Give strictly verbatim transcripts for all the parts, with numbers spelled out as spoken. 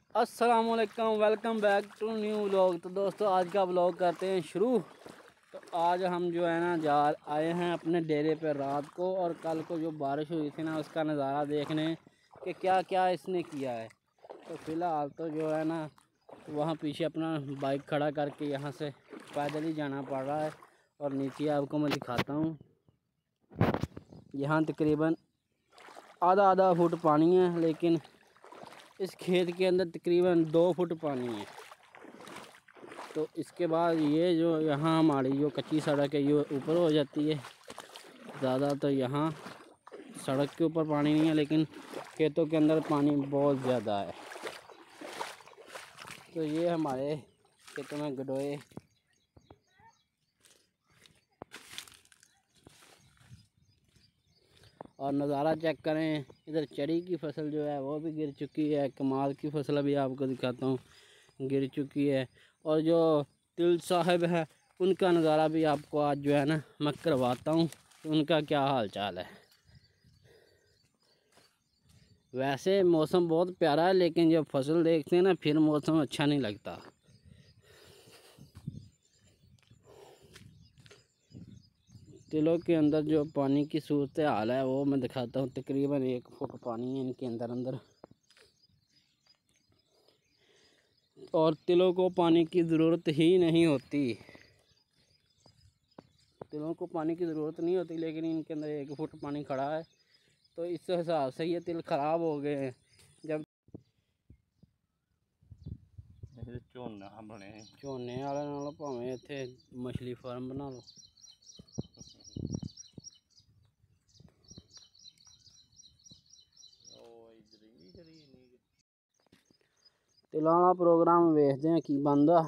अस्सलामुअलैकुम, welcome back to new vlog. तो दोस्तों आज का व्लॉग करते हैं शुरू। तो आज हम जो है ना जा आए हैं अपने डेरे पे रात को, और कल को जो बारिश हुई थी ना उसका नज़ारा देखने कि क्या क्या इसने किया है। तो फ़िलहाल तो जो है ना वहाँ पीछे अपना बाइक खड़ा करके यहाँ से पैदल ही जाना पड़ रहा है। और नीचे आपको मैं दिखाता हूँ, यहाँ तकरीबन आधा आधा फुट पानी है, लेकिन इस खेत के अंदर तकरीबन दो फुट पानी है। तो इसके बाद ये जो यहाँ हमारी जो कच्ची सड़क है ये ऊपर हो जाती है ज़्यादा। तो यहाँ सड़क के ऊपर पानी नहीं है, लेकिन खेतों के अंदर पानी बहुत ज़्यादा है। तो ये हमारे खेतों में गडोए और नज़ारा चेक करें। इधर चरी की फसल जो है वो भी गिर चुकी है, कमाल की फसल अभी आपको दिखाता हूँ गिर चुकी है। और जो तिल साहब है उनका नज़ारा भी आपको आज जो है ना मैं करवाता हूँ कि उनका क्या हाल चाल है। वैसे मौसम बहुत प्यारा है, लेकिन जब फसल देखते हैं ना फिर मौसम अच्छा नहीं लगता। तिलों के अंदर जो पानी की सूरत हाल है वो मैं दिखाता हूँ। तकरीबन एक फुट पानी है इनके अंदर अंदर, और तिलों को पानी की ज़रूरत ही नहीं होती। तिलों को पानी की ज़रूरत नहीं होती, लेकिन इनके अंदर एक फुट पानी खड़ा है। तो इस हिसाब से ये तिल ख़राब हो गए हैं। जब झोना बने झोने वाले नालों भावें इत्थे मछली फार्म बना लो। तिलों का प्रोग्राम वेखते हैं की बनता।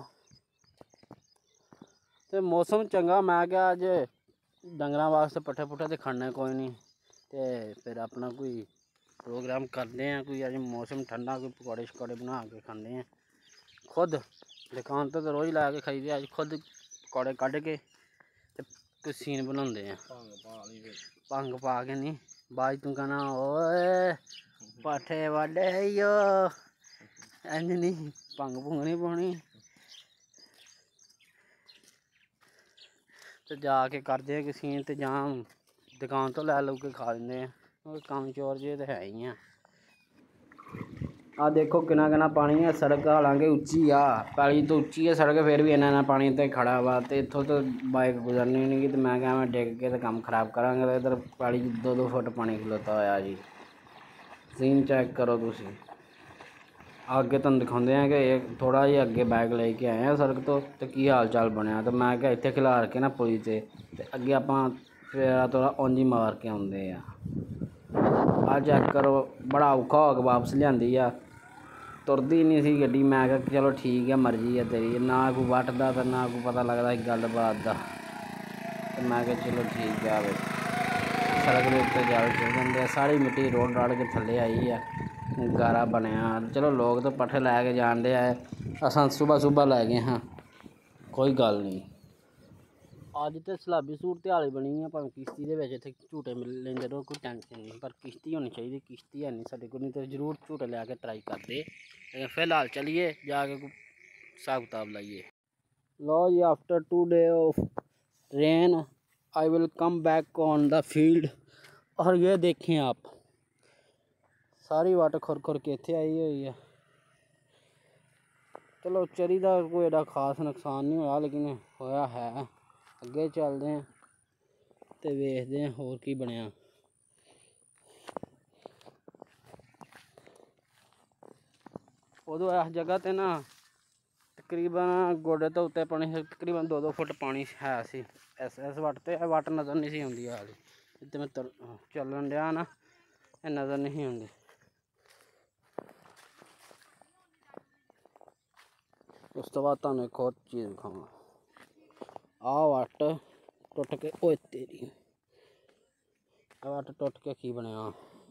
तो मौसम चंगा, मैं क्या अज डंगर वास्ते पट्ठे पुट्ठे तो खड़ने कोई नहीं, तो फिर अपना कोई प्रोग्राम करते हैं। कोई अज मौसम ठंडा, कोई पकौड़े शकौड़े बना के खाते हैं। खुद दुकान तो रोज़ ला के खाई दे, अज खुद पकौड़े कढ़ के कोई सीन बनाते हैं। भंग पा के नहीं, बाज तू कहना ओए पट्ठे वाडे यो इंज नहीं, भंग भुंग नहीं पानी। तो जाके करते हैं किसी तो जां दुकान तो लै लू के खा लेंगे हैं। कम चोर जे तो है ही हैं। आ देखो किना किना पानी है। सड़क हालांकि उच्ची आ, पैली तो उच्ची है सड़क, फिर भी इन्ना इन्ना पानी इत्थे खड़ा हुआ। तो इत्थों तो बाइक गुजरनी नहीं। तो मैं क्या मैं डिग के तो काम खराब करांगा। तो इधर पैली दो दो फुट पानी खलोता होया जी। सीन चेक करो तुसी। अगे तुहानूं दिखाते हैं कि एक थोड़ा जिहा अगे बैग लेके आए हैं सड़क तो तो की हाल चाल बनया। तो मैं क्या इत्थे खिलार के ना पुली ते अगे आपां फेरा थोड़ा उंज ही मार के आउंदे आ। आ चेक करो, बड़ा औखा हो के वापस लिआंदी आ, तुरदी नहीं सी गड्डी। मैं क्या चलो ठीक है मर्जी है तेरी, ना कोई वटदा ते ना कोई पता लगदा गल बात दा। ते मैं क्या चलो ठीक है। वे सड़क के उत्ते जल चल जांदे, सारी मिट्टी रोड़ राड़ के थल्ले आई है, गारा बनया। चलो लोग तो पट्ठे लैके जान दे आए, असां सुबह सुबह लै गए हाँ, कोई गल नहीं। अज तो सलाबी सूरत हाल बनी है, भावें किश्ती दे विच इत्थे झूटे लेंदे रहो, कोई टेंशन नहीं। पर किश्ती होनी चाहिए, किश्ती है नहीं साढ़े कोल, नहीं तो जरूर झूटे लैके ट्राई करते। लेकिन फिलहाल चलिए जाके कोई हिसाब किताब लाइए। लो जी, after two day of rain I will come back on the field. और ये देखें आप, सारी वाट खुर खुर के इत्थे आई हुई है। चलो चरी का कोई एडा खास नुकसान नहीं होया, लेकिन होया है। अगे चलते हैं तो वेखते हैं होर की बनया। उदों इस जगह ते ना तकरीबन गोडे तो उत्ते पानी, तकरीबन दो दो फुट पानी है सी। इस इस वट ते वट नज़र नहीं सी आउंदी हाली जित्थे मैं चलन डया ना, नज़र नहीं आउंदी। उस तो बाद तुहानूं एक होर चीज़ दिखावां। आ वट टुट के ओए तेरी वट टुट के की बनया।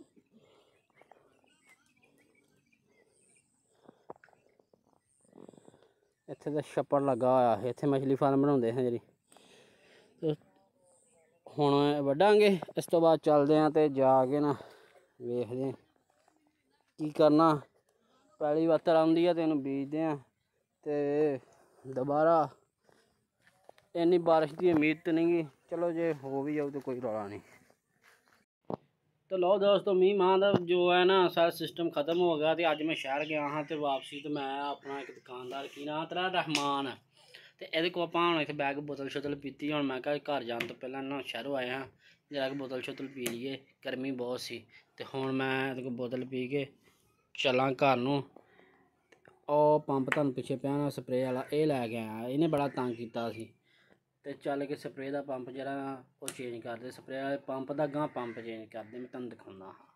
इत्थे तो छप्पड़ लगा होया, इत्थे मछली फार्म बनाउंदे हैं जी। हुण वड्डांगे, इस तो बाद चलदे हैं ते जाके ना वेखदे हैं की करना। ਪੈਲੀ ਵੱਤਰ ਆਉਂਦੀ ਆ ਤੇ ਇਹਨੂੰ ਬੀਜਦੇ ਆ ਤੇ ਦੁਬਾਰਾ ਇੰਨੀ ਬਾਰਿਸ਼ ਦੀ ਉਮੀਦ ਤਾਂ ਨਹੀਂ ਗੀ, ਚਲੋ ਜੇ ਹੋ ਵੀ ਜਾਊ ਤਾਂ ਕੋਈ ਰੌਲਾ ਨਹੀਂ। ਤੇ ਲਓ ਦੋਸਤੋ, ਮੀਂਹ ਮਾਂ ਦਾ ਜੋ ਹੈ ਨਾ ਸਾਰਾ ਸਿਸਟਮ ਖ਼ਤਮ ਹੋ ਗਿਆ ਤੇ ਅੱਜ ਮੈਂ ਸ਼ਹਿਰ ਗਿਆ ਹਾਂ ਤੇ ਵਾਪਸੀ ਤੇ ਮੈਂ ਆਪਣਾ ਇੱਕ ਦੁਕਾਨਦਾਰ ਕੀ ਨਾਂ ਤੇਰਾ ਰਹਿਮਾਨ ਤੇ ਇਹਦੇ ਕੋਲ ਆਪਾਂ ਹੁਣ ਇੱਥੇ ਬੈਗ ਬੋਤਲ ਸ਼ੋਤਲ ਪੀਤੀ। ਹੁਣ ਮੈਂ ਕਿਹਾ ਘਰ ਜਾਣ ਤੋਂ ਪਹਿਲਾਂ ਨਾ ਸ਼ਹਿਰੋਂ ਆਏ ਹਾਂ ਜਰਾ ਕਿ ਬੋਤਲ ਸ਼ੋਤਲ ਪੀ ਲਈਏ, ਗਰਮੀ ਬਹੁਤ ਸੀ। ਤੇ ਹੁਣ ਮੈਂ ਇਹਦੇ ਕੋਲ ਬੋਤਲ ਪੀ ਕੇ ਚੱਲਾਂ ਘਰ ਨੂੰ। ਉਹ ਪੰਪ ਤੁਹਾਨੂੰ ਪਿੱਛੇ ਪਿਆ ਨਾ ਸਪਰੇਅ ਵਾਲਾ, ਇਹ ਲੈ ਕੇ ਆਇਆ, ਇਹਨੇ ਬੜਾ ਤੰਗ ਕੀਤਾ ਸੀ। ਤੇ ਚੱਲ ਕੇ ਸਪਰੇਅ ਦਾ ਪੰਪ ਜਿਹੜਾ ਉਹ ਚੇਂਜ ਕਰਦੇ, ਸਪਰੇਅ ਵਾਲੇ ਪੰਪ ਦਾ ਗਾਂ ਪੰਪ ਚੇਂਜ ਕਰਦੇ, ਮੈਂ ਤੁਹਾਨੂੰ ਦਿਖਾਉਂਦਾ ਹਾਂ।